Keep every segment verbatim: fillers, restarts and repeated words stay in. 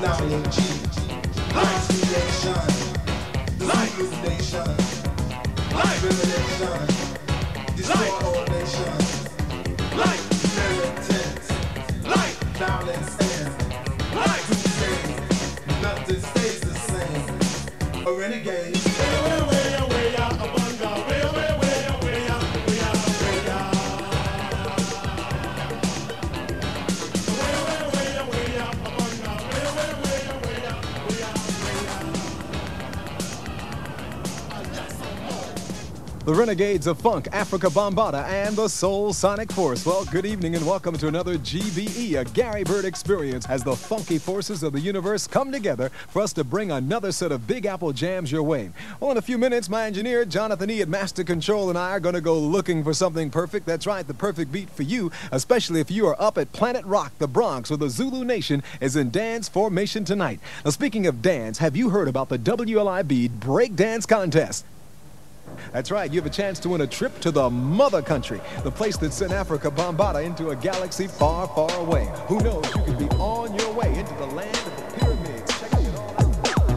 The Renegades of Funk, Africa Bambaataa, and the Soul Sonic Force. Well, good evening and welcome to another G B E, a Gary Byrd experience, as the funky forces of the universe come together for us to bring another set of Big Apple jams your way. Well, in a few minutes, my engineer, Jonathan E. at Master Control, and I are going to go looking for something perfect. That's right, the perfect beat for you, especially if you are up at Planet Rock, the Bronx, where the Zulu Nation is in dance formation tonight. Now, speaking of dance, have you heard about the W L I B Break Dance Contest? That's right, you have a chance to win a trip to the mother country, the place that sent Africa Bambaataa into a galaxy far, far away. Who knows, you could be on your way into the land of the pyramids. Checking it all out.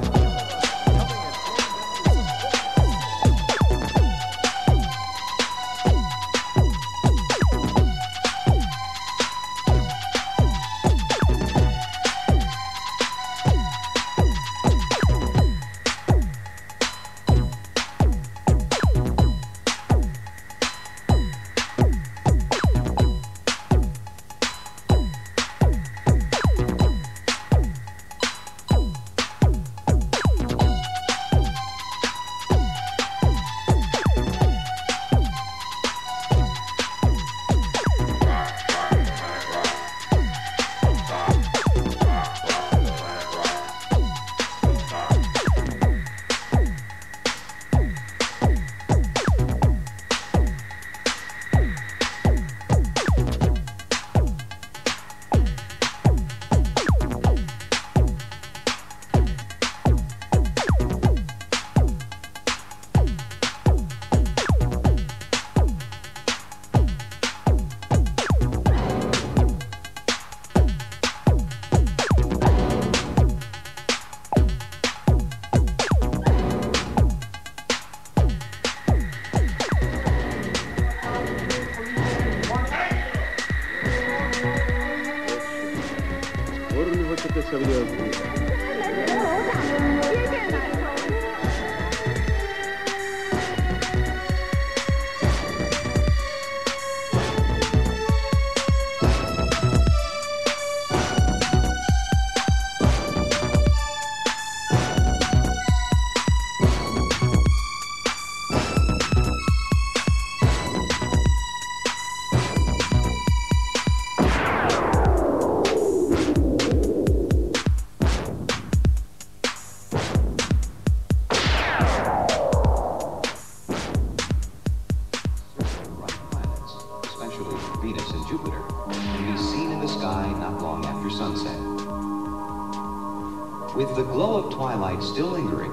With the glow of twilight still lingering,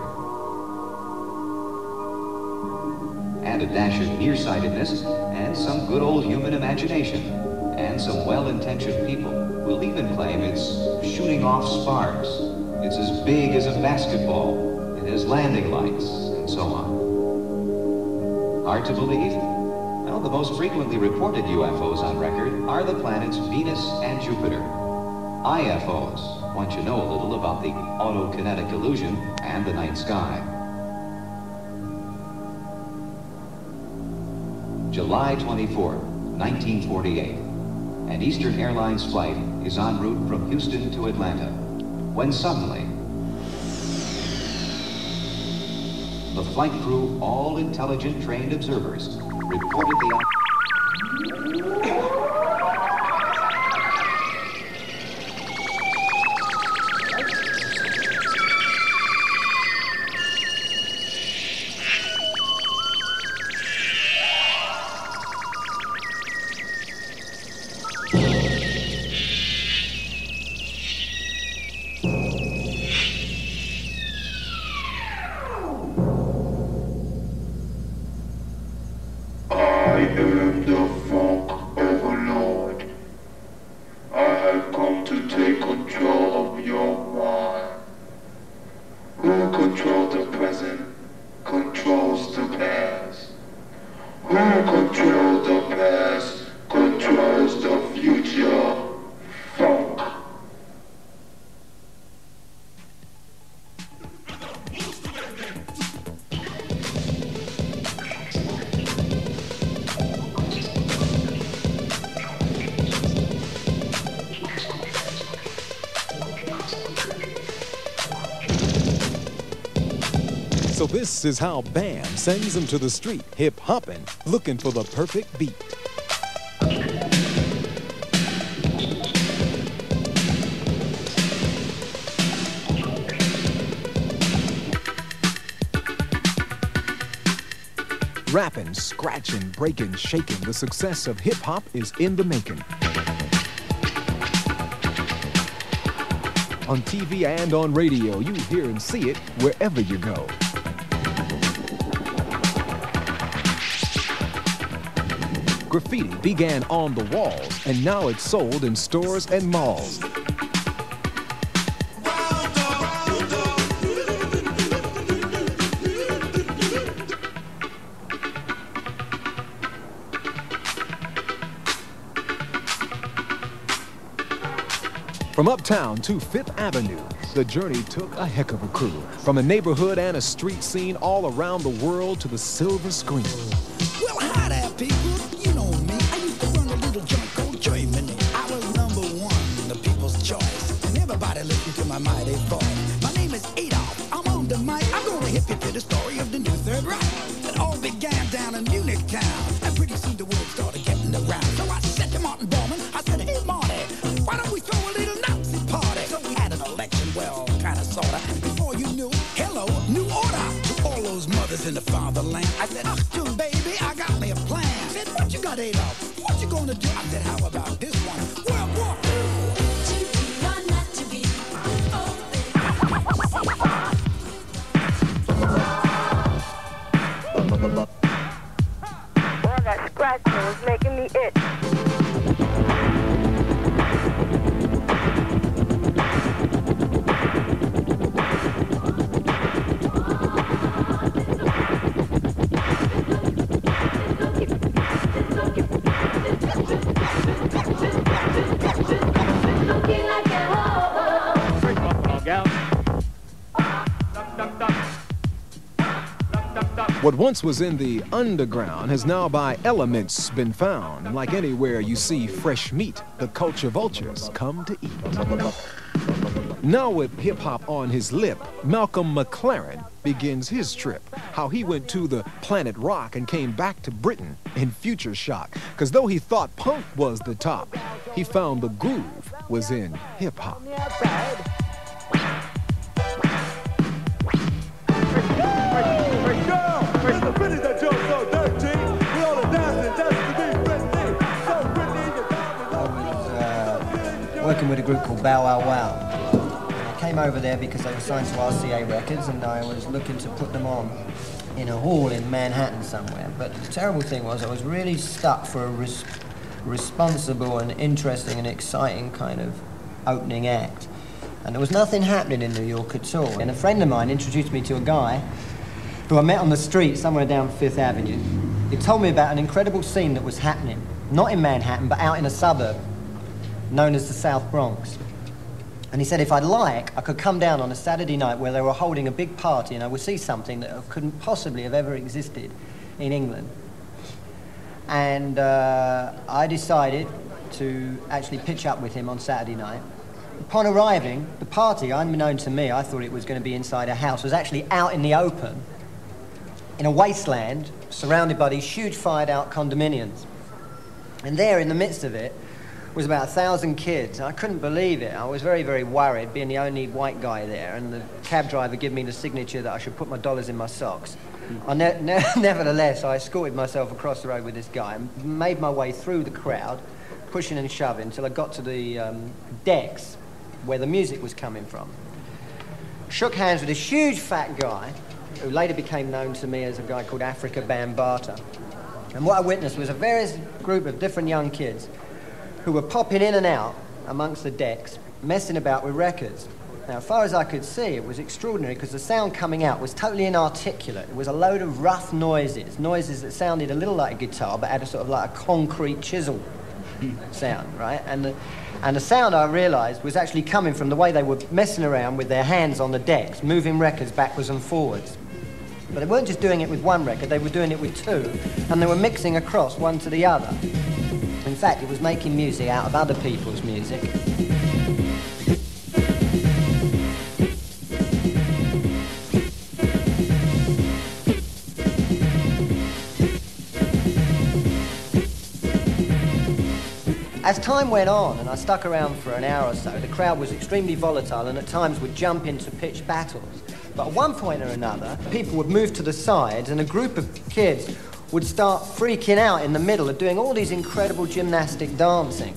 and a dash of nearsightedness, and some good old human imagination, and some well-intentioned people will even claim it's shooting off sparks, it's as big as a basketball, it has landing lights, and so on. Hard to believe? Well, the most frequently reported U F Os on record are the planets Venus and Jupiter. I F Os, once you know a little about the autokinetic illusion and the night sky. July twenty-fourth, nineteen forty-eight. An Eastern Airlines flight is en route from Houston to Atlanta, when suddenly, the flight crew, all intelligent trained observers, reported the I am So this is how Bam sends them to the street, hip-hopping, looking for the perfect beat. Rapping, scratching, breaking, shaking, the success of hip-hop is in the making. On T V and on radio, you hear and see it wherever you go. Graffiti began on the walls, and now it's sold in stores and malls. From uptown to Fifth Avenue, the journey took a heck of a crew. From a neighborhood and a street scene all around the world to the silver screen. Well, hi there, people. You know me. I used to run a little joint called Germany. I was number one, the people's choice. And everybody listened to my mighty voice. My name is Adolf. I'm on the mic. I'm gonna hip you to the story of the new Third Reich. It all began down in Munich town. And pretty soon the word started getting around. So I said to Martin Bormann, I said, hey, Marty, why don't we throw a little Nazi party? So we had an election, well, kind of, sort of. Before you knew, hello, new order. To all those mothers in the fatherland, I said, Achtung, baby, I got me a plan. I said, what you got, Adolf? What you gonna do? I said, how about this one? World War Well, that scratching was making me itch. What once was in the underground has now by elements been found. And like anywhere you see fresh meat, the culture vultures come to eat. Now with hip-hop on his lip, Malcolm McLaren begins his trip. How he went to the planet rock and came back to Britain in future shock. Because though he thought punk was the top, he found the groove was in hip-hop. Working with a group called Bow Wow Wow. I came over there because they were signed to R C A Records and I was looking to put them on in a hall in Manhattan somewhere. But the terrible thing was I was really stuck for a res responsible and interesting and exciting kind of opening act. And there was nothing happening in New York at all. And a friend of mine introduced me to a guy who I met on the street somewhere down Fifth Avenue. He told me about an incredible scene that was happening, not in Manhattan, but out in a suburb known as the South Bronx. And he said if I'd like, I could come down on a Saturday night where they were holding a big party and I would see something that couldn't possibly have ever existed in England. And uh, I decided to actually pitch up with him on Saturday night. Upon arriving, the party, unbeknown to me, I thought it was going to be inside a house, was actually out in the open, in a wasteland, surrounded by these huge fired-out condominiums. And there, in the midst of it, was about a thousand kids. I couldn't believe it. I was very, very worried, being the only white guy there, and the cab driver gave me the signature that I should put my dollars in my socks. I ne ne nevertheless, I escorted myself across the road with this guy and made my way through the crowd, pushing and shoving, until I got to the um, decks where the music was coming from. Shook hands with this huge fat guy, who later became known to me as a guy called Africa Bambaataa. And what I witnessed was a various group of different young kids who were popping in and out amongst the decks, messing about with records. Now, as far as I could see, it was extraordinary because the sound coming out was totally inarticulate. It was a load of rough noises, noises that sounded a little like a guitar, but had a sort of like a concrete chisel sound, right? And the, and the sound, I realized, was actually coming from the way they were messing around with their hands on the decks, moving records backwards and forwards. But they weren't just doing it with one record, they were doing it with two, and they were mixing across one to the other. In fact, it was making music out of other people's music. As time went on and I stuck around for an hour or so, the crowd was extremely volatile and at times would jump into pitched battles. But at one point or another, people would move to the sides and a group of kids would start freaking out in the middle of doing all these incredible gymnastic dancing.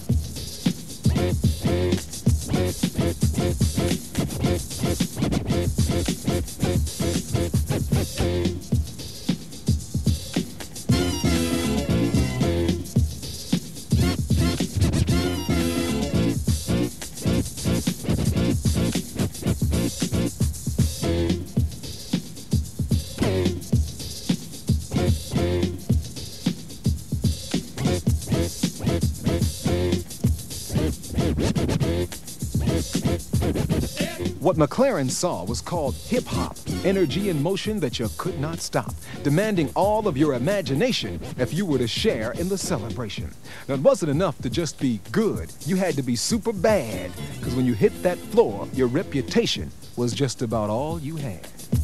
What McLaren saw was called hip-hop, energy in motion that you could not stop, demanding all of your imagination if you were to share in the celebration. Now, it wasn't enough to just be good. You had to be super bad, because when you hit that floor, your reputation was just about all you had.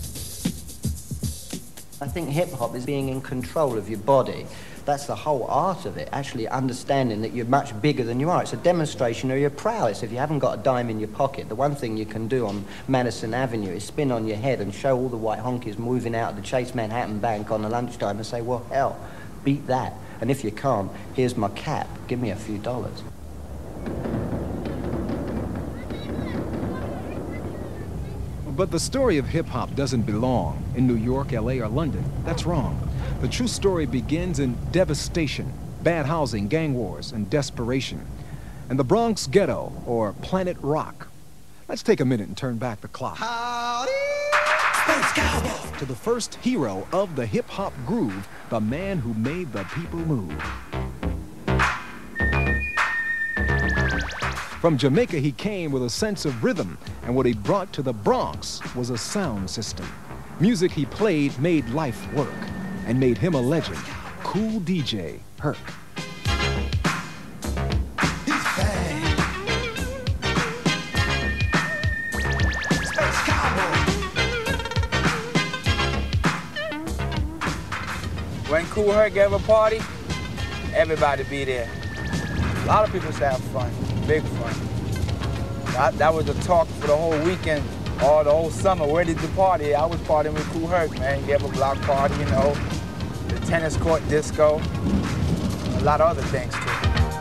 I think hip-hop is being in control of your body. That's the whole art of it, actually understanding that you're much bigger than you are. It's a demonstration of your prowess. If you haven't got a dime in your pocket, the one thing you can do on Madison Avenue is spin on your head and show all the white honkies moving out of the Chase Manhattan Bank on the lunchtime and say, well, hell, beat that. And if you can't, here's my cap. Give me a few dollars. But the story of hip-hop doesn't belong in New York, L A, or London. That's wrong. The true story begins in devastation, bad housing, gang wars, and desperation. And the Bronx Ghetto, or Planet Rock. Let's take a minute and turn back the clock. Howdy, Space Cowboy. To the first hero of the hip-hop groove, the man who made the people move. From Jamaica, he came with a sense of rhythm, and what he brought to the Bronx was a sound system. Music he played made life work, and made him a legend. Cool D J Herc. He's bad. Space Cowboy. When Kool Herc gave a party, everybody be there. A lot of people used to have fun, big fun. That, that was the talk for the whole weekend, or the whole summer. Where did you party? I was partying with Kool Herc, man. He gave a block party, you know, the tennis court disco, a lot of other things too.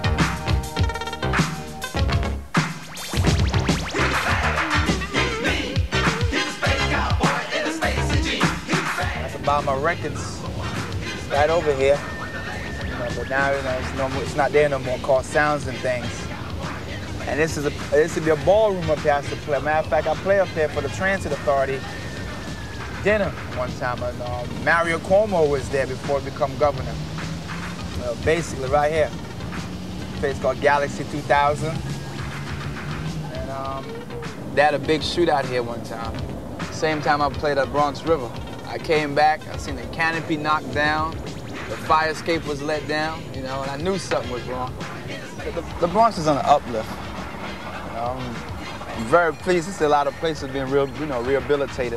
I can buy my records right over here. You know, but now, you know, it's, no more, it's not there no more, called Sounds and Things. And this is a this would be a ballroom up here I used to play. Matter of fact, I play up there for the Transit Authority dinner one time. And uh, Mario Cuomo was there before he became governor. Uh, basically, right here. A place called Galaxy two thousand. And um, they had a big shootout here one time. Same time I played at Bronx River. I came back, I seen the canopy knocked down, the fire escape was let down, you know, and I knew something was wrong. But the, the Bronx is on an uplift. You know, I'm very pleased to see a lot of places being real, you know, rehabilitated.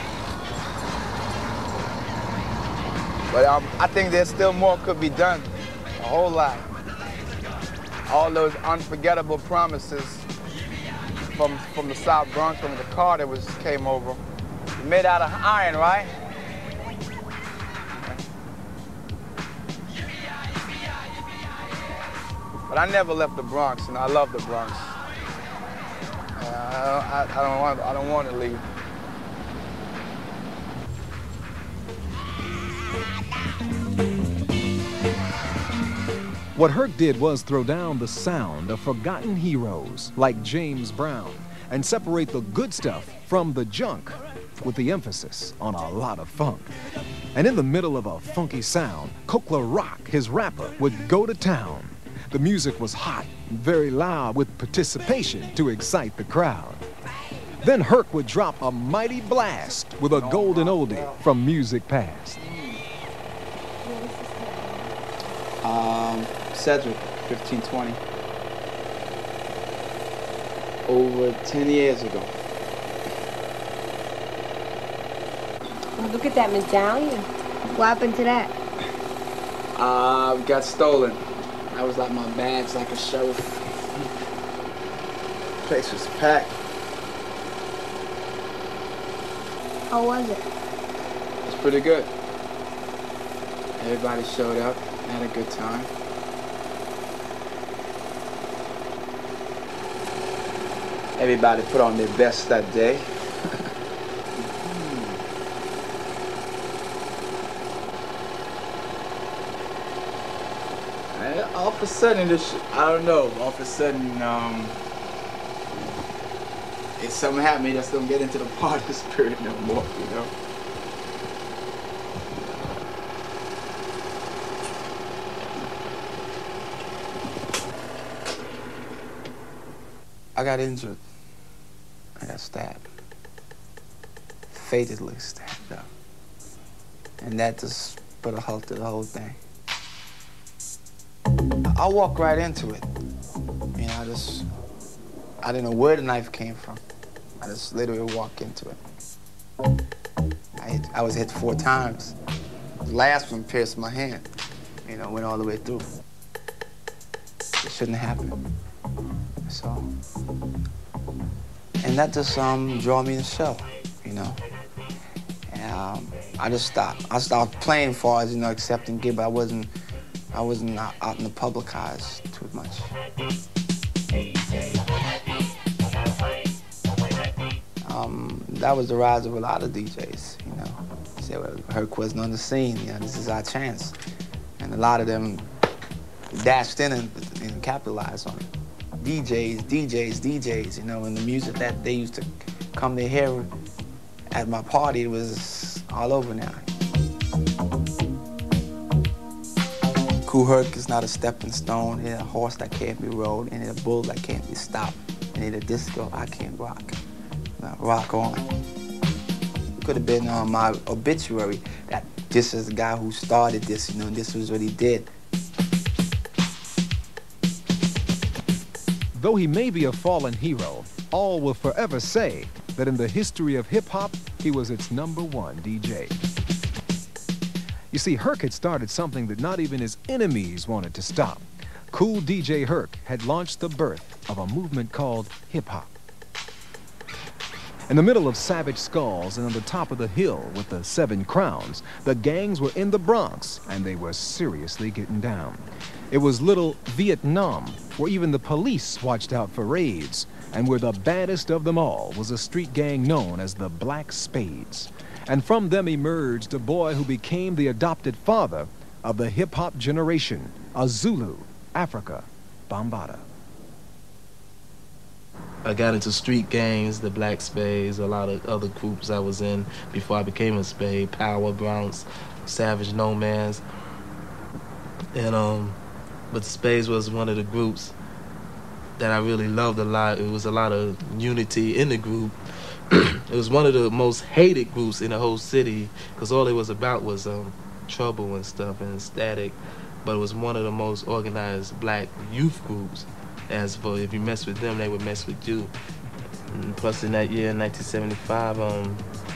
But um, I think there's still more could be done, a whole lot. All those unforgettable promises from from the South Bronx, when the car that was came over, made out of iron, right? But I never left the Bronx, and I love the Bronx. Uh, I, I, I don't want, I don't want to leave. What Herc did was throw down the sound of forgotten heroes like James Brown and separate the good stuff from the junk with the emphasis on a lot of funk. And in the middle of a funky sound, Kokla Rock, his rapper, would go to town. The music was hot and very loud with participation to excite the crowd. Then Herc would drop a mighty blast with a golden oldie from music past. Um, Cedric, fifteen twenty. Over ten years ago. Well, look at that medallion. What happened to that? Uh, got stolen. That was like my badge, like a sheriff. The place was packed. How was it? It was pretty good. Everybody showed up, had a good time. Everybody put on their best that day. And all of a sudden, this, I don't know, all of a sudden, um, if something happened to me, that's gonna get into the party spirit no more, you know? I got injured. I got stabbed. Fatally stabbed up. And that just put a halt to the whole thing. I walked right into it. You know, I just, I didn't know where the knife came from. I just literally walked into it. I, hit, I was hit four times. The last one pierced my hand. You know, went all the way through. It shouldn't have happened. So, and that just um, drew me to the show, you know. And um, I just stopped. I stopped playing far as, you know, accepting gig, but I wasn't, I wasn't out, out in the public eyes too much. Um, that was the rise of a lot of D Js, you know. They said, well, Herc wasn't on the scene, you know, this is our chance. And a lot of them dashed in and, and capitalized on it. D Js, D Js, D Js, you know, and the music that they used to come to hear at my party was all over now. Kool Herc is not a stepping stone, it ain't a horse that can't be rode, it ain't a bull that can't be stopped, it ain't a disco I can't rock. Now, rock on. It could have been on my obituary that this is the guy who started this, you know, and this was what he did. Though he may be a fallen hero, all will forever say that in the history of hip-hop, he was its number one D J. You see, Herc had started something that not even his enemies wanted to stop. Kool D J Herc had launched the birth of a movement called hip-hop. In the middle of Savage Skulls and on the top of the hill with the Seven Crowns, the gangs were in the Bronx, and they were seriously getting down. It was little Vietnam, where even the police watched out for raids, and where the baddest of them all was a street gang known as the Black Spades. And from them emerged a boy who became the adopted father of the hip-hop generation, a Zulu, Africa Bambaataa. I got into street gangs, the Black Spades, a lot of other groups I was in before I became a Spade, Power, Bronx, Savage Nomads. And, um, but the Spades was one of the groups that I really loved a lot. It was a lot of unity in the group. It was one of the most hated groups in the whole city because all it was about was um, trouble and stuff and static. But it was one of the most organized black youth groups. As for if you mess with them, they would mess with you. And plus, in that year, nineteen seventy-five, um,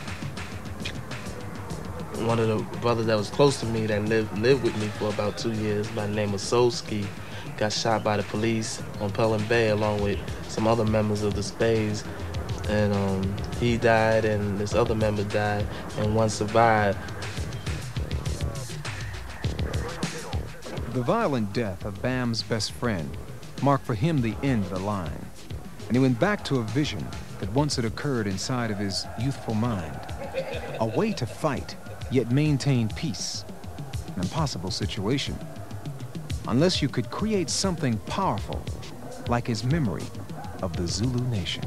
one of the brothers that was close to me that lived lived with me for about two years, by the name of Solski, got shot by the police on Pelham Bay along with some other members of the Spades. And um, he died, and this other member died, and one survived. The violent death of Bam's best friend marked for him the end of the line. And he went back to a vision that once had occurred inside of his youthful mind. A way to fight, yet maintain peace. An impossible situation. Unless you could create something powerful, like his memory of the Zulu nation.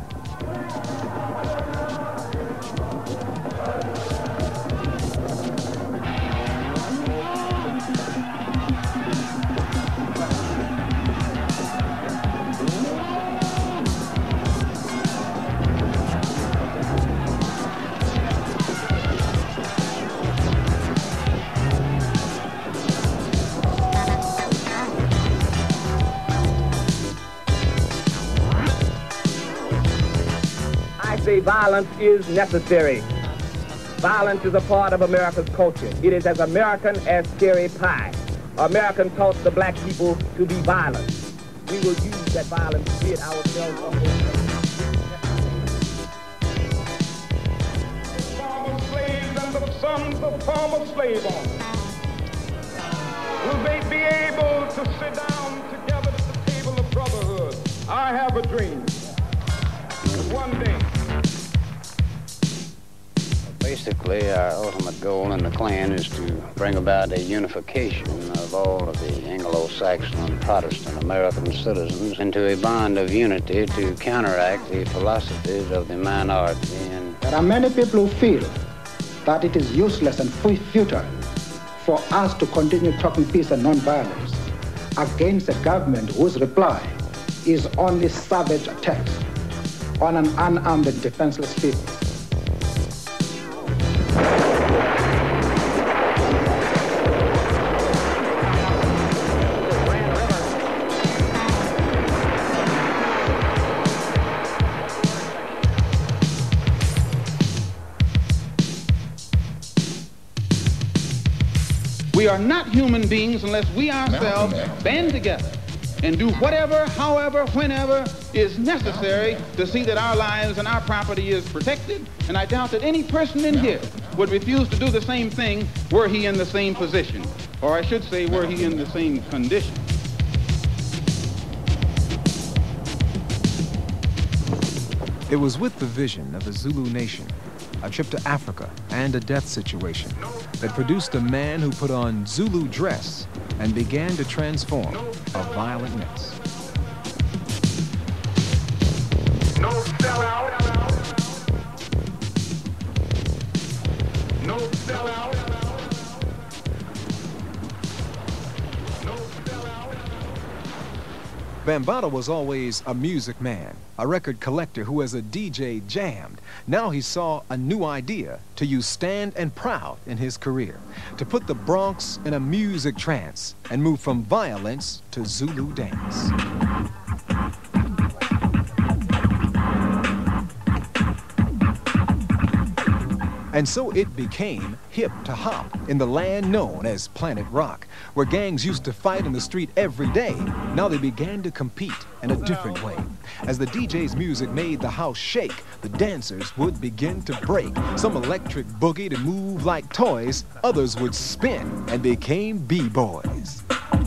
Violence is necessary. Violence is a part of America's culture. It is as American as cherry pie. American taught the black people to be violent. We will use that violence to rid ourselves of those former slaves and the sons of former slave owners. Will they be able to sit down together at the table of brotherhood? I have a dream that one day. Basically, our ultimate goal in the Klan is to bring about a unification of all of the Anglo-Saxon and Protestant American citizens into a bond of unity to counteract the philosophies of the minority. And there are many people who feel that it is useless and futile for us to continue talking peace and nonviolence against a government whose reply is only savage attacks on an unarmed and defenseless people. We are not human beings unless we ourselves band together and do whatever, however, whenever is necessary to see that our lives and our property is protected. And I doubt that any person in here would refuse to do the same thing were he in the same position, or I should say, were he in the same condition. It was with the vision of the Zulu nation, a trip to Africa, and a death situation that produced a man who put on Zulu dress and began to transform a violent mess. No sellout. No sellout. No sellout. Bambaataa was always a music man, a record collector who as a D J jammed. Now he saw a new idea to use Stand and Proud in his career, to put the Bronx in a music trance and move from violence to Zulu dance. And so it became hip to hop in the land known as Planet Rock, where gangs used to fight in the street every day. Now they began to compete in a different way. As the D J's music made the house shake, the dancers would begin to break. Some electric boogie to move like toys, others would spin and became B-boys.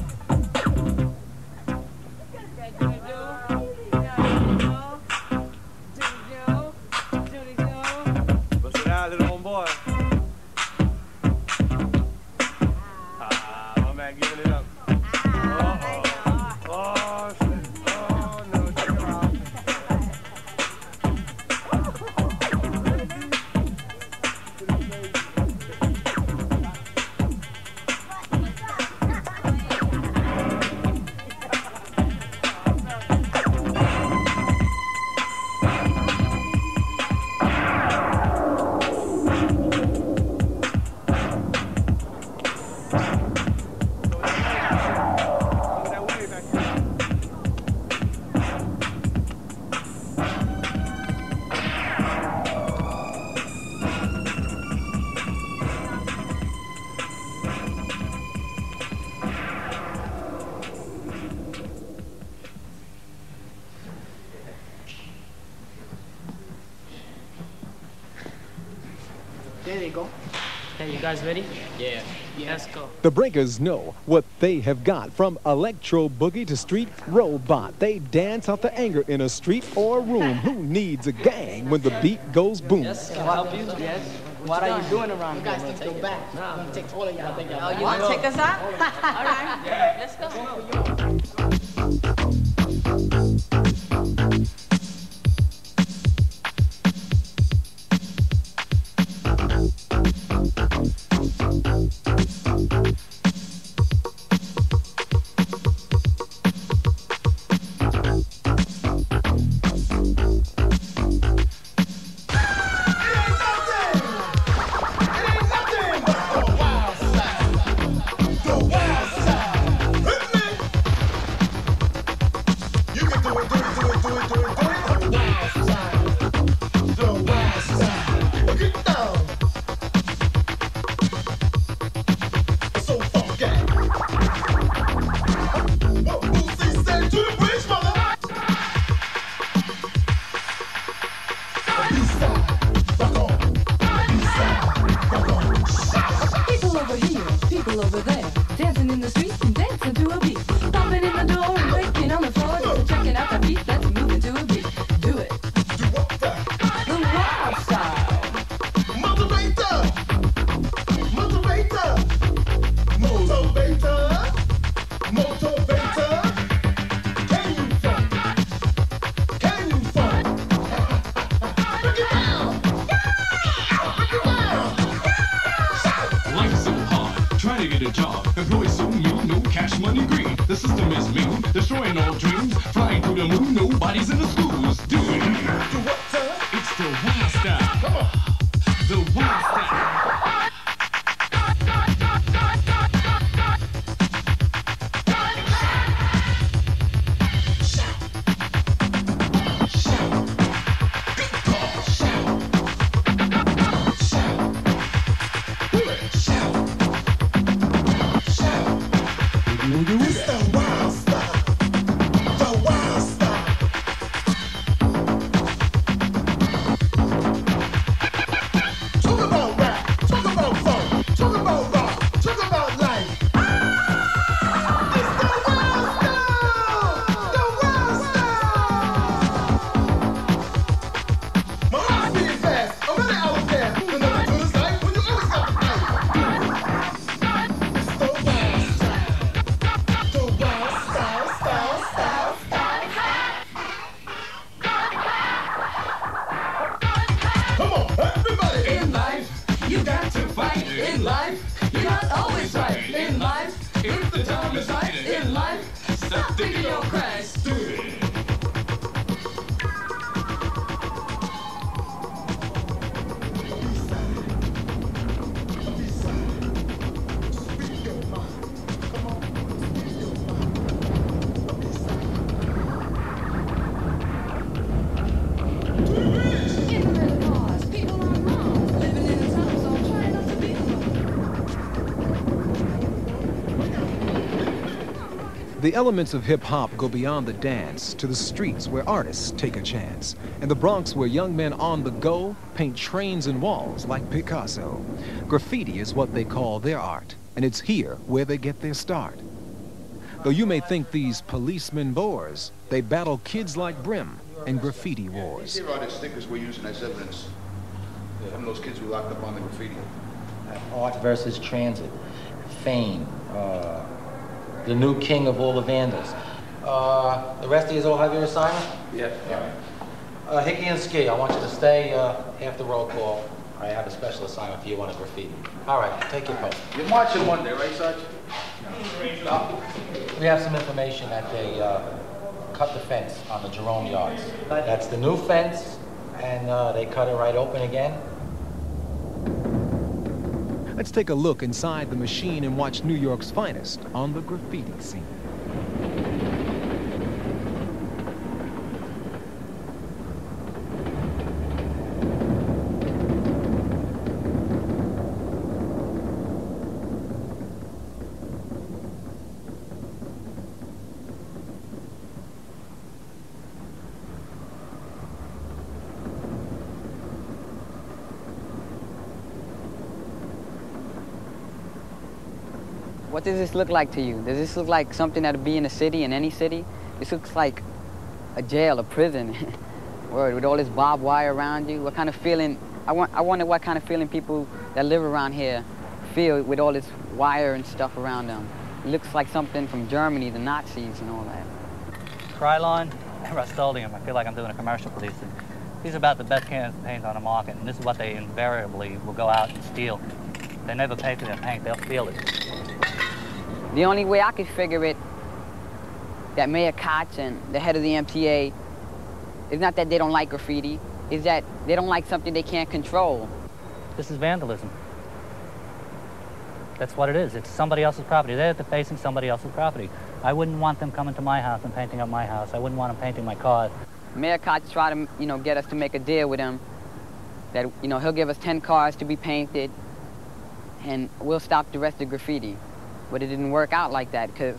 There they go. Hey, you guys ready? Yeah. Yeah. Let's go. The Breakers know what they have got. From electro boogie to street robot, they dance out the anger in a street or room. Who needs a gang when the beat goes boom? Yes, can I help you? Yes. What are you doing around here? You guys need to go back. No. I'm going to take all of y'all. Oh, you want to take us out? All right. Yeah. Let's go. the bridge, mother. People over here, people over there, dancing in the streets and dancing to a beat. Popping in the door and breaking on the floor, just checking out the beat that's moving to a beat. Do it. Do what the? The wild style. Motivator. Motivator. Motivator. Motivator. Can you funk? Can you funk? Break it down. Break it down. Life's so hard, trying to get a job. Employees so mean, no cash money green. The system is mean, destroying all dreams. Flying through the moon, nobody's in the schools. Do it. It's the wild style. Come on. The wild style. It's the wild style. The wild style. Talk about rap. Talk about funk. Talk about rock. Talk about life. It's the wild style. The wild style. My heart's beating fast. I'm ready out there. The number two is life when you always got the fight. It's the wild style. The wild style, style, style, style. Come on, everybody. In life, you got to fight. In life, you're not always right. In life, if the time is right. In life, stop thinking you'll crash. Do it. The elements of hip-hop go beyond the dance to the streets where artists take a chance, and the Bronx where young men on the go paint trains and walls like Picasso. Graffiti is what they call their art, and it's here where they get their start. Though you may think these policemen bores, they battle kids like Brim in graffiti wars. Here are the stickers we're using as evidence. Some of those kids who locked up on the graffiti. Art versus transit, fame, uh, the new king of all the vandals. Uh, the rest of you all have your assignment? Yeah. Yeah. Uh, Hickey and Ski, I want you to stay uh, after roll call. I have a special assignment for you on a graffiti. All right, take your post. You're marching Monday, right, Sarge? No. We have some information that they uh, cut the fence on the Jerome Yards. That's the new fence, and uh, they cut it right open again. Let's take a look inside the machine and watch New York's finest on the graffiti scene. What does this look like to you? Does this look like something that would be in a city, in any city? This looks like a jail, a prison, word, with all this barbed wire around you. What kind of feeling, I, want, I wonder what kind of feeling people that live around here feel with all this wire and stuff around them. It looks like something from Germany, the Nazis and all that. Krylon and Rust-Oleum. I feel like I'm doing a commercial for these things. These are about the best cans of paint on the market, and this is what they invariably will go out and steal. They never pay for their paint, they'll steal it. The only way I could figure it, that Mayor Koch and the head of the M T A, is not that they don't like graffiti, is that they don't like something they can't control. This is vandalism. That's what it is. It's somebody else's property. They're defacing somebody else's property. I wouldn't want them coming to my house and painting up my house. I wouldn't want them painting my cars. Mayor Koch tried to, you know, get us to make a deal with him that, you know, he'll give us ten cars to be painted and we'll stop the rest of the graffiti. But it didn't work out like that because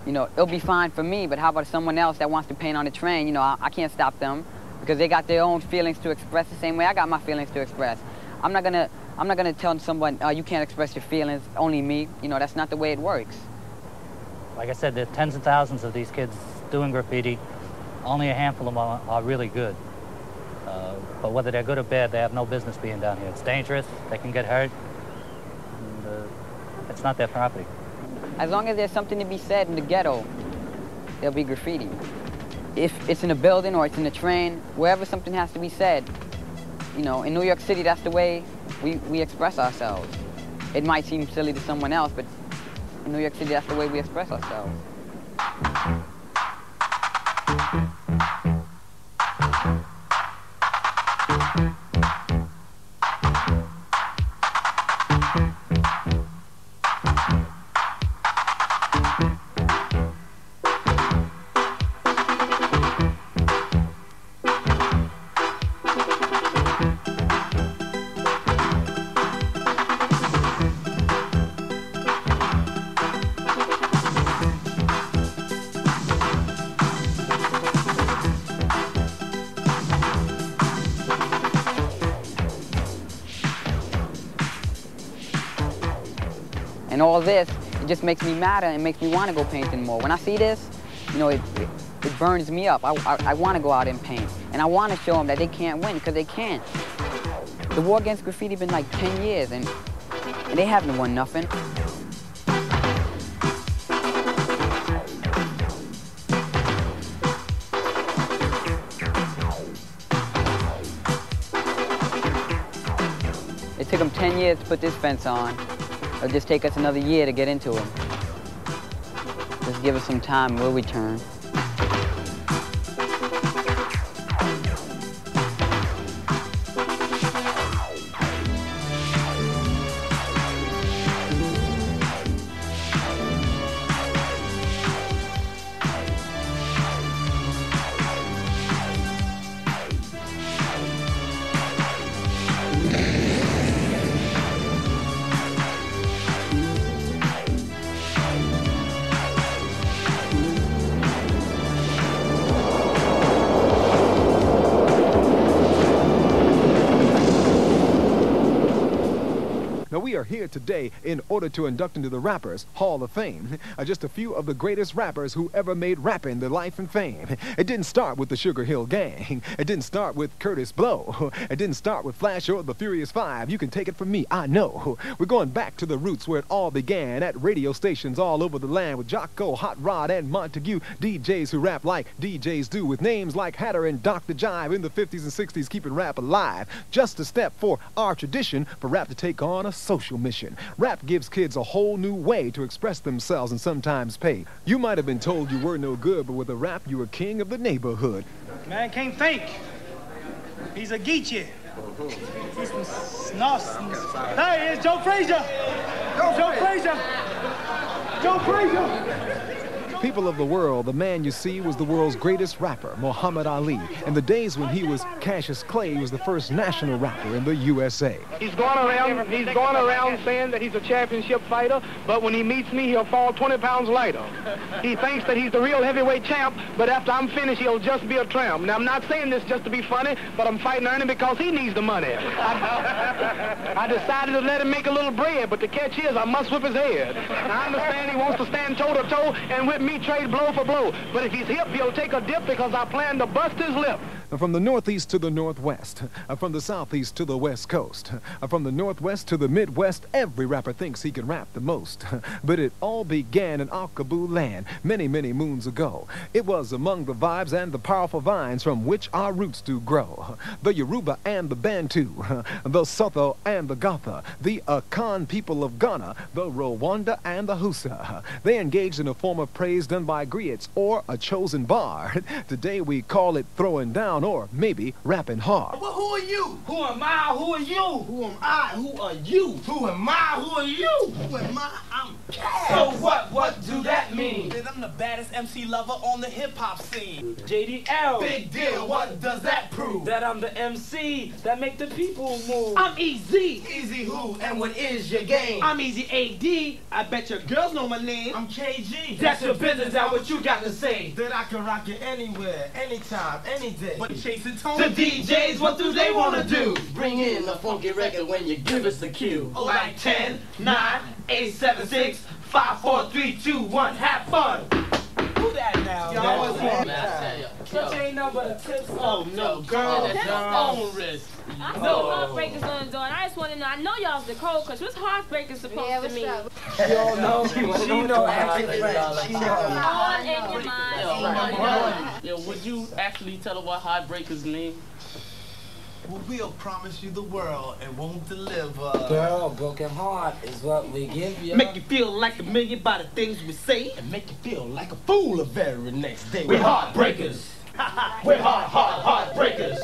you know, it'll be fine for me, but how about someone else that wants to paint on the train? You know, I, I can't stop them because they got their own feelings to express the same way I got my feelings to express. I'm not gonna, I'm not gonna tell someone, uh, you can't express your feelings, only me. You know, that's not the way it works. Like I said, there are tens of thousands of these kids doing graffiti. Only a handful of them are, are really good. Uh, but whether they're good or bad, they have no business being down here. It's dangerous, they can get hurt, and uh, it's not their property. As long as there's something to be said in the ghetto, there'll be graffiti. If it's in a building or it's in a train, wherever something has to be said, you know, in New York City, that's the way we, we express ourselves. It might seem silly to someone else, but in New York City, that's the way we express ourselves. And all this, it just makes me madder and makes me want to go painting more. When I see this, you know, it, it, it burns me up. I, I, I want to go out and paint. And I want to show them that they can't win, because they can't. The war against graffiti been like ten years, and, and they haven't won nothing. It took them ten years to put this fence on. It'll just take us another year to get into them. Just give us some time, we'll return. Now, we are here today in order to induct into the Rappers Hall of Fame uh, just a few of the greatest rappers who ever made rapping their life and fame. It didn't start with the Sugar Hill Gang. It didn't start with Curtis Blow. It didn't start with Flash or the Furious Five. You can take it from me, I know. We're going back to the roots where it all began at radio stations all over the land with Jocko, Hot Rod, and Montague, D Js who rap like D Js do, with names like Hatter and Doctor Jive in the fifties and sixties, keeping rap alive. Just a step for our tradition for rap to take on a social mission. Rap gives kids a whole new way to express themselves and sometimes pay. You might have been told you were no good, but with a rap, you were king of the neighborhood. Man can't think. He's a Geechee. He's some snoss. There he is, Joe Frazier. Joe Frazier. Joe Frazier. People of the world, the man you see was the world's greatest rapper, Muhammad Ali. In the days when he was Cassius Clay, he was the first national rapper in the U S A. He's going around, he's going around saying that he's a championship fighter, but when he meets me, he'll fall twenty pounds lighter. He thinks that he's the real heavyweight champ, but after I'm finished, he'll just be a tramp. Now, I'm not saying this just to be funny, but I'm fighting Ernie because he needs the money. I, I decided to let him make a little bread, but the catch is I must whip his head. Now, I understand he wants to stand toe-to-toe and whip me trade blow for blow, but if he's hip, he'll take a dip because I plan to bust his lip. From the northeast to the northwest, from the southeast to the west coast, from the northwest to the midwest, every rapper thinks he can rap the most. But it all began in Akaboo land many, many moons ago. It was among the vibes and the powerful vines from which our roots do grow. The Yoruba and the Bantu, the Sotho and the Gotha, the Akan people of Ghana, the Rwanda and the Hausa. They engaged in a form of praise done by griots or a chosen bar. Today we call it throwing down, or maybe rapping hard. Well, who are you? Who am I? Who are you? Who am I? Who are you? Who am I? Who are you? Who am I? I'm So what, what do that mean? That I'm the baddest M C lover on the hip-hop scene. J D L. Big deal, what does that prove? That I'm the M C that make the people move. I'm Easy. Easy who, and what is your game? I'm Easy A D, I bet your girls know my name. I'm K G. That's your business, now what you got to say? That I can rock it anywhere, anytime, any day. But chasing tone. The D Js, what do they want to do? Bring in a funky record when you give us the cue. Oh, like ten, nine, eight, seven, six, five, four, three, two, one, have fun. Who that now? Y'all was here. Such ain't nothing but a tip. Oh, no, girl. That's own risk. I know Heartbreakers on the door, and I just want to know, I know y'all's the code, because what's Heartbreakers supposed Yeah, to what's mean? up? She all know. She know acting French. She know. All in your mind. Yo, would you actually tell her what Heartbreakers mean? Well, we'll promise you the world and won't deliver. Girl, broken heart is what we give you. Make you feel like a million by the things we say, and make you feel like a fool the very next day. We're heartbreakers. We're heart, heart, heartbreakers.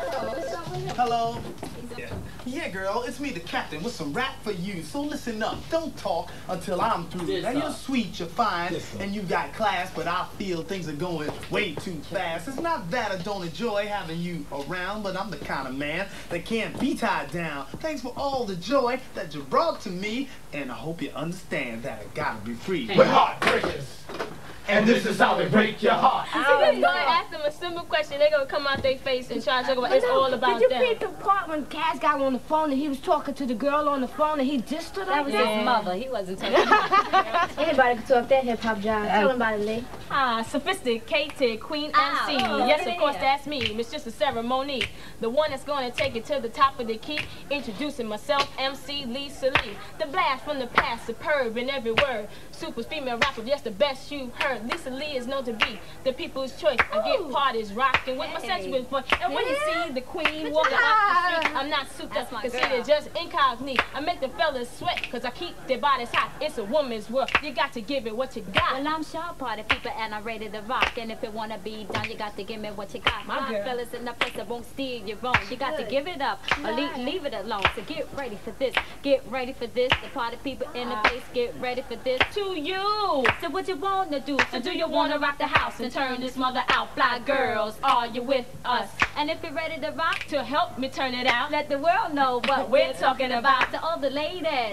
Hello. Yeah. yeah, girl, it's me, the captain, with some rap for you. So listen up, don't talk until I'm through. This now, you're up. sweet, you're fine, This and you got class, but I feel things are going way too fast. It's not that I don't enjoy having you around, but I'm the kind of man that can't be tied down. Thanks for all the joy that you brought to me, and I hope you understand that I gotta be free. We're heartbreakers. And this is how they break your heart. I'm just gonna ask them a simple question. They're gonna come out their face and try to talk about it's all about Did you them. read the part when Cass got on the phone and he was talking to the girl on the phone and he dissed her like That was that? his mother. He wasn't taking it. Anybody can talk that hip hop job. Tell him about it, Lee. Ah, sophisticated Queen Ah, M C. oh, yes, yeah. of course, that's me. It's just a ceremony. The one that's gonna take it to the top of the key. Introducing myself, M C Lisa Lee. The blast from the past, superb in every word. Super female rapper, yes, the best you heard. Lisa Lee is known to be the people's choice. I get parties rocking with my sensuous voice. And when you see the queen walking up the street, I'm not souped up, considered just incognito. I make the fellas sweat, cause I keep their bodies hot. It's a woman's world. You got to give it what you got. Well, I'm sharp party people and I'm ready to rock. And if it wanna be done, you got to give me what you got. My My girl. fellas in the place that won't steal your own. You got to give it up or leave, leave it alone. So get ready for this. Get ready for this. The party people in the place, get ready for this. To you. So what you wanna do? So do you wanna rock the house and turn this mother out? Fly girls, are you with us? And if you're ready to rock, To help me turn it out. let the world know what we're talking about. To all the ladies,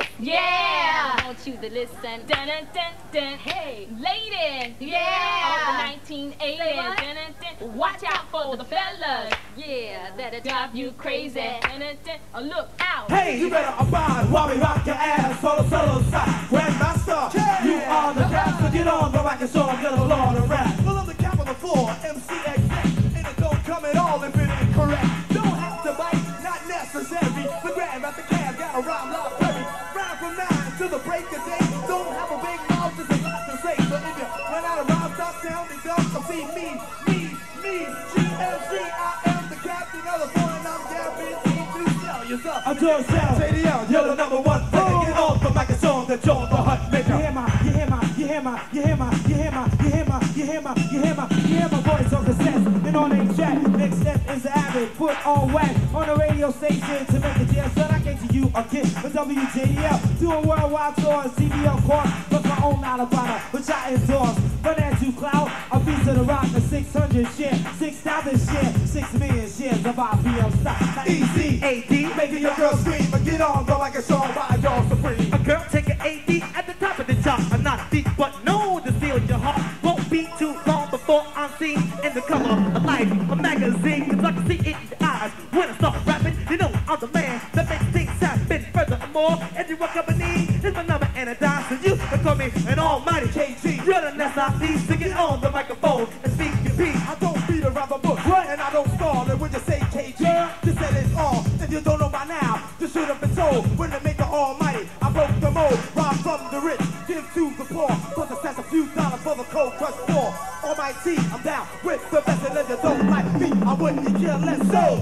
Yeah. I want you to listen. Dun, dun, dun, dun. Hey, Ladies, Yeah. all the nineteen eighties. Say what? Dun, dun, dun. Watch out for the fellas. yeah, that'll Drive you crazy. Dun, dun, dun. Oh, look out. Hey, you better abide while we rock your ass. Solo, solo, side. Grandmaster, you are the best. So get on the mic and show them get along and rap. Well, I'm the cap on the floor, M C exact. And it don't come at all if it ain't correct. Don't have to bite, not necessary. The grandmaster can got a rhyme like Perry. Rhyme from nine to the break of day. Don't have a big mouth, just a lot to say. So if you run out of rhymes, stop sounding dumb. Come see me, me, me, G M C. I am the captain of the floor, and I'm guaranteed to sell yourself. I'm George Sound, J D L, you're the number one. Get off the mic and show them that you're the hut maker. You hear my, you hear my, you hear my, you hear my, you hear my, you hear my, you hear my, you hear my, you hear my voice on cassette and on a track. Next step is avid, foot on whack on the radio station to make a jam. Son, I came to you again with W J D L, doing worldwide tours, C B L course, plus my own line of product, which I endorse. Financial cloud, a piece of the rock, a six hundred share, six thousand share, six million shares of I P M stock. Easy A D, making your girl scream, but get on, go like a song by y'all supreme. A girl take an A D at the top of the chart. I'm not deep, but known to steal your heart. Won't be too long before I'm seen in the cover of Life, a magazine. Cause I can see it in the eyes. When I start rapping, you know I'm the man that makes things happen. Furthermore, everyone company is my number and a dime. So you can call me an almighty K G. You're the next I see, singing on the microphone and speak your piece. I don't beat around the bush, and I don't stall. And when you say K G, just say it's all. If you don't know by now, you should have been told. When they make the almighty, I broke the mold. Rob from the rich, give to the poor. Plus I stash a few dollars for the cold crush floor. Almighty, I'm down with the best, and if you don't like me, I wouldn't care less. So,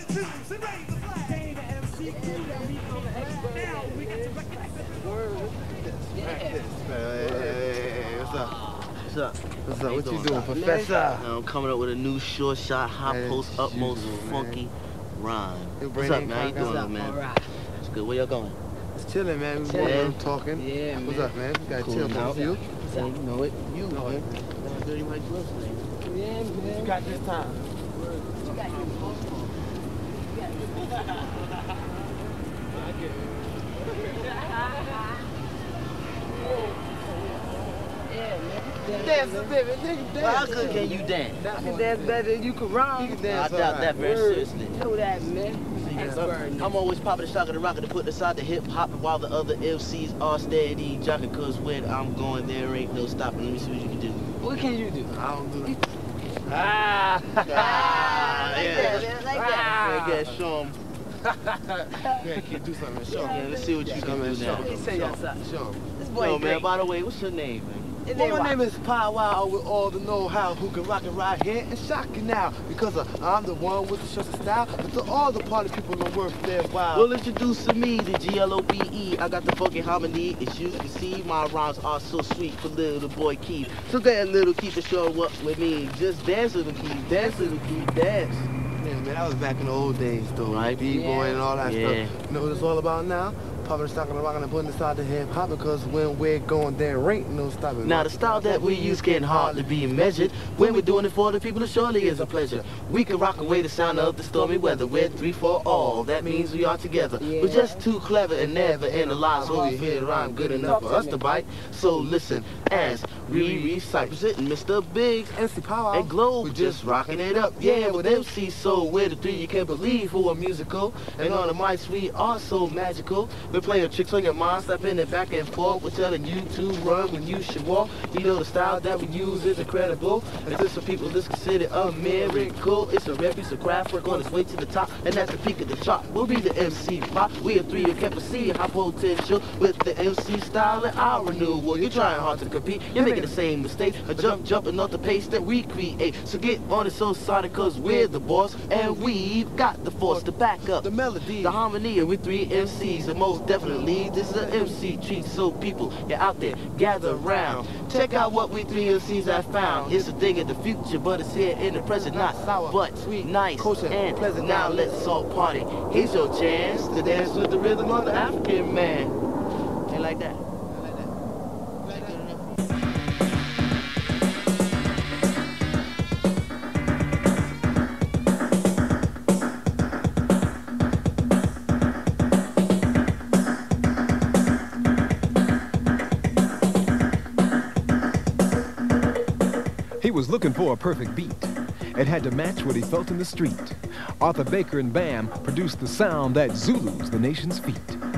What's up? What's up? What's up? What you doing, Professor? I'm coming up with a new short shot, hot Hey, post, utmost, man. funky rhyme. Your What's brain up, ain't man? How you cracked doing, up. man? All right. It's good. Where y'all going? just chilling, man. We Yeah. were talking. Yeah, What's man. up, man? We got Cool chill now. for you. Yeah, you know it. You know it. Dirty Mike Gloves, man. Yeah, man. You got this time. You got your Dance a bit, nigga. Dance. How good can you dance? I can dance better than you can rhyme. You can dance. I doubt that very seriously. You know that, man. I'm always popping the shock of the rocket to put aside the hip hop while the other M Cs are steady jocking. Cause when I'm going, there ain't no stopping. Let me see what you can do. What can you do? I don't do it. Ah! Ah! Yeah. Like that. Yeah, show 'em. Yeah, keep do something, show 'em. Yeah, let's see what you can do now. Say outside. Show 'em. This boy Yo, man, by the way, what's your name, man? Well, my name is Pow Wow with all the know-how who can rock it right here and shock you now. Because uh, I'm the one with the shortest style. But to all the party people don't worth their while. Well, introduce to me the G L O B E. I got the funky harmony. As you can see, my rhymes are so sweet for little boy Keith. So that little Keith to show up with me. Just dance, little Keith. Dance, little Keith. Dance. Yeah, man, that was back in the old days, though. Right? B-boy Yeah. and all that Yeah. stuff. You know what it's all about now? Popping the stock and rocking and putting aside the hip hop because when we're going, there ain't no stopping. Now the style that we use can hardly be measured. When we're doing it for the people, it surely is a pleasure. We can rock away the sound of the stormy weather. We're three for all. That means we are together. We're just too clever and never analyze what we hear rhyme good enough for us to bite. So listen as we recite. Presenting Mister Biggs, M C Power, and Globe. We're just rocking it up. Yeah, with M C Soul, we're the three you can't believe who are musical. And on the mics we are so magical. We're playing tricks on your mind, stepping it back and forth. We're telling you to run when you should walk. We know the style that we use is incredible. And to some people this considered a miracle. It's a rap, piece of craft work on its way to the top. And at the peak of the chart, we'll be the M C Pop. We are three you can't see high potential with the M C style and our renewal. You're trying hard to compete, you're making the same mistake. A jump, jumping off the pace that we create. So get on it so sonic cause we're the boss. And we've got the force to back up the melody, the harmony, and we three M Cs. And most definitely this is an M C treat. So people, you're out there, gather around. Check out what we three M Cs have found. It's a thing in the future, but it's here in the present. Not sour, but sweet, nice, and pleasant. Now let's all party. Here's your chance to dance with the rhythm of the African man. Ain't like that. He was looking for a perfect beat. It had to match what he felt in the street. Arthur Baker and Bam produced the sound that Zulus the nation's feet.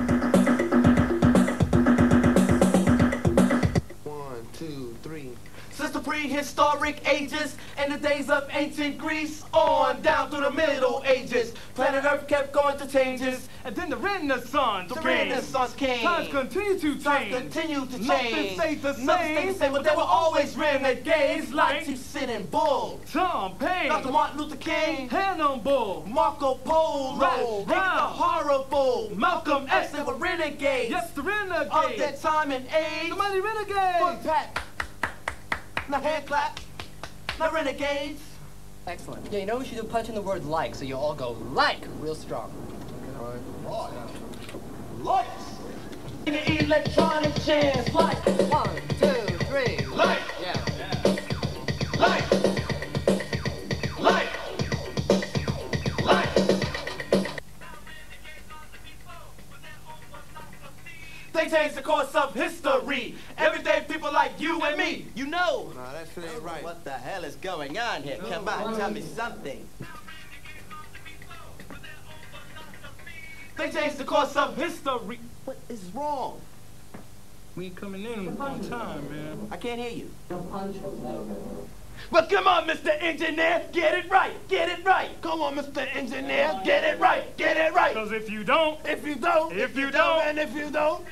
One, two, three. Since the prehistoric ages and the days of ancient Greece on down through the Middle Ages, planet Earth kept going through changes. And then the Renaissance The came. Renaissance came. Times continue to change. Times continue to change. Nothing stayed the same. Nothing stayed the same, but there were always renegades like Sitting Bull, Tom Paine, Doctor Martin Luther King, Hannibal, Marco Polo, Rat and the Brown, horrible Malcolm X. They were renegades. Yes, the renegades of their time and age. The mighty renegades. Foot pat. Now hand clap. Now renegades. Excellent. Yeah, you know we should do punch in the word like, so you all go like real strong. Right. Lights. Electronic chance. Light. One, two, three. Light. Yeah. Light. Light. Light. They changed the course of history. Everyday people like you and me, you know. Nah, that shit ain't right. What the hell is going on here? Come on, tell me something. They changed the course of history. What is wrong? We coming in on time, man. I can't hear you. Well, come on, Mister Engineer, get it right, get it right. Come on, Mister Engineer, get it right, get it right. Because if you don't, if you don't, if, if you, you don't, don't, and if you don't.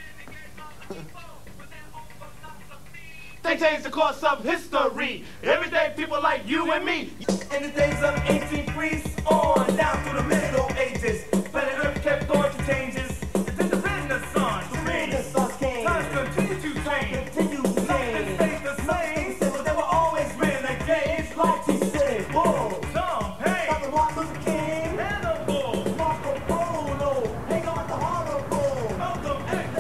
They changed the course of history. Everyday people like you and me. In the days of ancient Greece, on down through the Middle Ages, planet Earth kept going through changes. Then the Renaissance, the Renaissance came. Times continue to change. Continue to change. Nothing stayed the same. But there were always renegades like Sitting Bull, Tom Paine, Doctor Martin Luther King, Hannibal, Marco Polo, hang on the horrible, Malcolm X.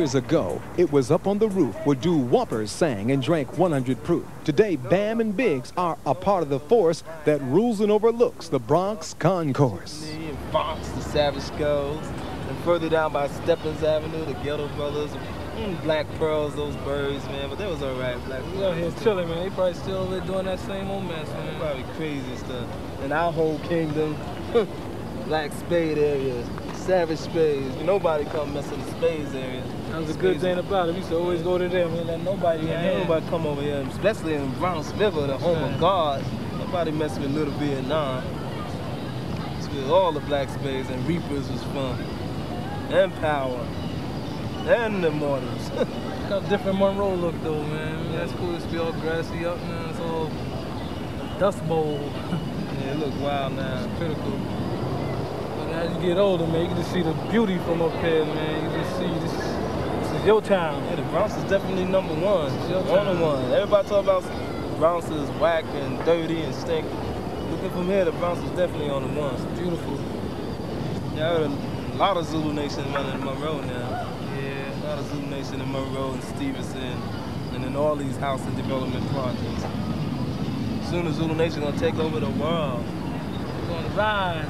years ago, it was up on the roof where doo-woppers sang and drank one hundred proof. Today, Bam and Biggs are a part of the force that rules and overlooks the Bronx Concourse. Bronx, the Savage Skulls, and further down by Steppins Avenue, the Ghetto Brothers, mm, Black Pearls, those birds, man, but they was all right. Black We out here chilling, man. They probably still over there doing that same old mess, man. Probably crazy stuff. And our whole kingdom, Black Spade area, Savage Spades. Nobody come mess with the Spades area. That was a good thing about it. We used to always go to them and let nobody Yeah, in here. nobody come over here, especially in Bronx River, the home of God. Nobody mess with Little Vietnam. It's where all the Black Spades and Reapers was from. And Power. And the Mortals. Got a different Monroe look though, man. That's cool. It's all grassy up, man. It's all dust bowl. Yeah, it look wild now. It's pretty cool. But as you get older, man, you can just see the beauty from up here, man. You just see this. This is your town. Yeah, the Bronx is definitely number one. It's your Only town. one. Everybody talk about Bronx is whack and dirty and stink. Looking from here, the Bronx is definitely on the one. It's beautiful. Yeah, I heard a lot of Zulu Nation running in Monroe now. Yeah. A lot of Zulu Nation in Monroe and Stevenson and in all these housing development projects. Soon as Zulu Nation gonna take over the world. We're gonna rise.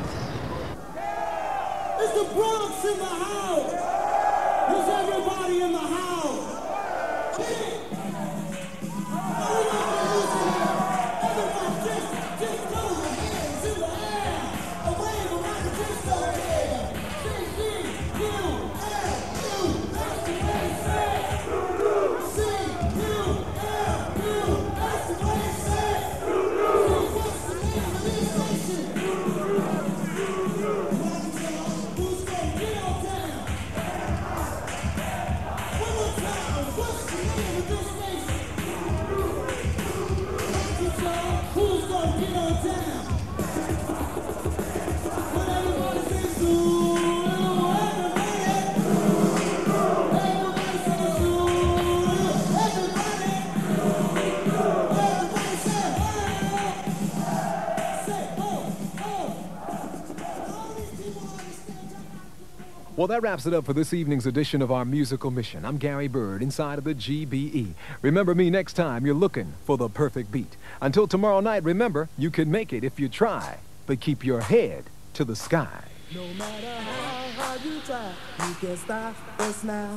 It's the Bronx in the house. It's everybody in the house. Everybody just, just throw your hands in the air. A wave around the disco head. C C U L U, that's the way it says. C U L U, that's the way it says. So what's the name of this nation? Who's gonna get on down? One more time, what's the name of this nation? Who's gonna get on down? When everybody says Zulu, everybody, everybody says Zulu, everybody, everybody say oh, say oh, oh. All these people understand. Well, that wraps it up for this evening's edition of our musical mission. I'm Gary Bird, inside of the G B E. Remember me next time you're looking for the perfect beat. Until tomorrow night, remember, you can make it if you try, but keep your head to the sky. No matter how hard you try, you can't stop us now.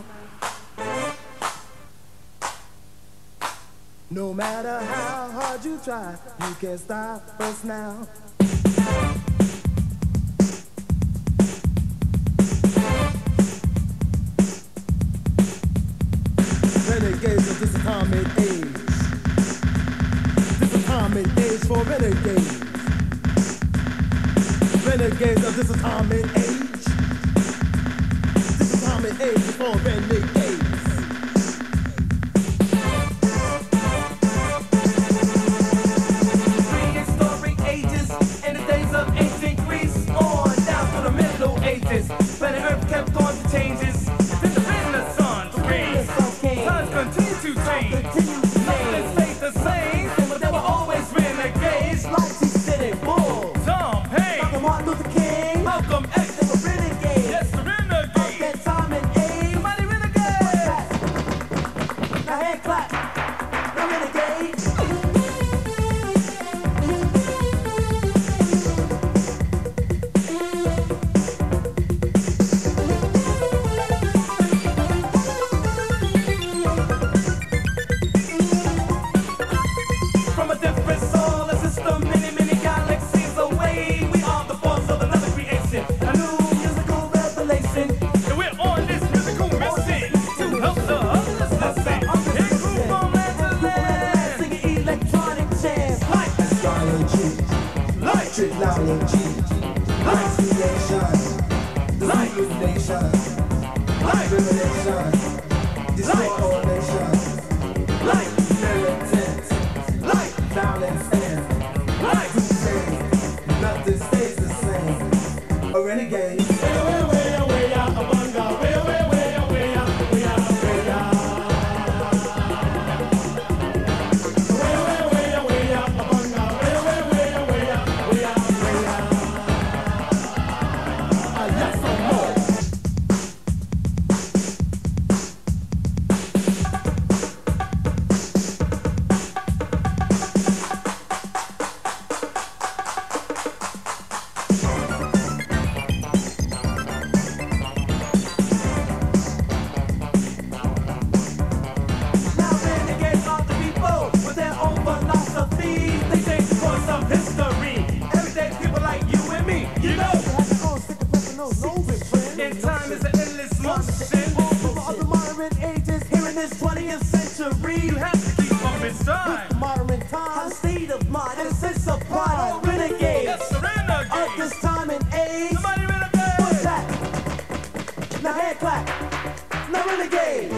No matter how hard you try, you can't stop us now. Renegades of this atomic age. This atomic age for renegades. Renegades of this atomic age. This atomic age is for renegades. Prehistoric ages in the days of ancient Greece on down to the Middle Ages. Planet Earth kept on the changes. Then the Renaissance reigns. Times continue to change. Nothing stayed the same, but there were always renegades. Like T. City Bull. Tom Hanks. Dr. Martin Luther King. Malcolm X. They were renegades. Yes, the renegades. Of that time and age. Somebody renegades. Now hand clap. The renegades. From a different solar system, many, many galaxies away. We are the force of another creation, a new musical revelation. And we're on this musical mission to help the others listen. And groove on land to land. Singing electronic jazz. Like astrology. Like trigonometry. Like creation. Like Zulu nation. Like Revelation. Destroy all nations. Like militant. Like Violence and Like crusade. Nothing stays the same. A renegade. Way, way, way, way, out, Abanga. Way, way, way, way, out, way, out, way, out. Way, way, way, way, out, Abanga. Way, way, way, way, out, way, out, way, out. time. With modern time, a state of mind, and a sense of pride. All renegades. Yes, renegades. Of this time and age. Somebody renegade. What's that? Now hand clap. Now renegade.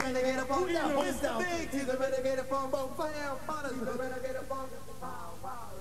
He's a renegade from both fire, he's a renegade from both fire.